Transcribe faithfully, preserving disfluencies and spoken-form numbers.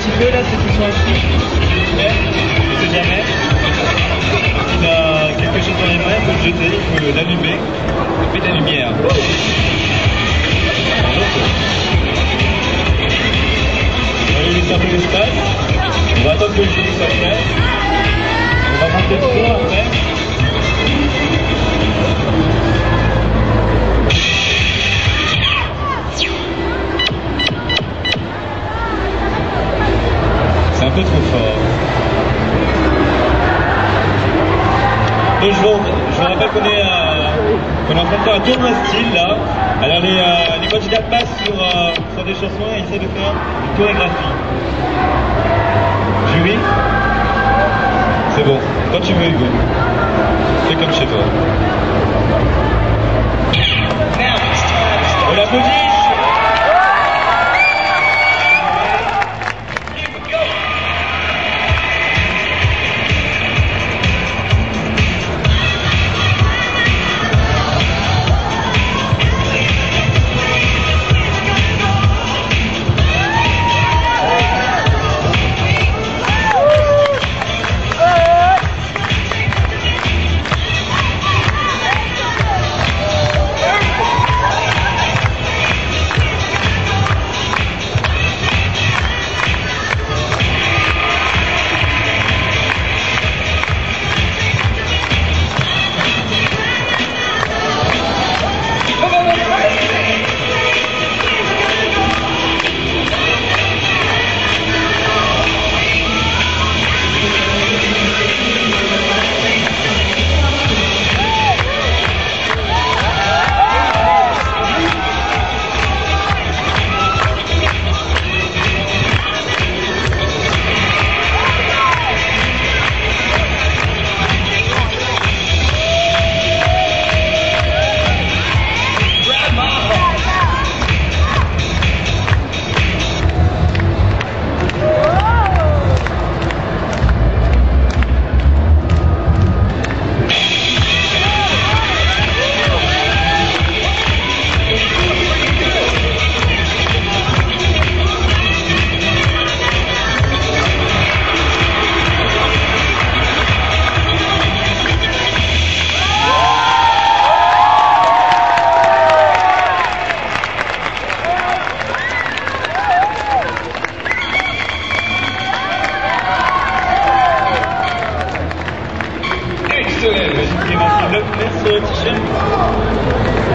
petit peu là, ceux qui sont assis. Ouais, on sait jamais. Il a quelque chose dans les mains, il faut le jeter, il faut l'allumer. Il fait de la lumière. On va lui laisser un peu d'espace. On va attendre que le jeu soit prêt. On va monter le son après. C'est un peu trop fort. Donc je vous, je vous rappelle qu'on est, euh, qu'on est en train de faire un tournoi style là. Alors les, euh, les candidats passent sur, euh, sur des chansons et essaient de faire une chorégraphie. Julie, c'est bon. Quand tu veux, Hugo. Fais comme chez toi. On l'applaudit. Excellent. Merci, merci.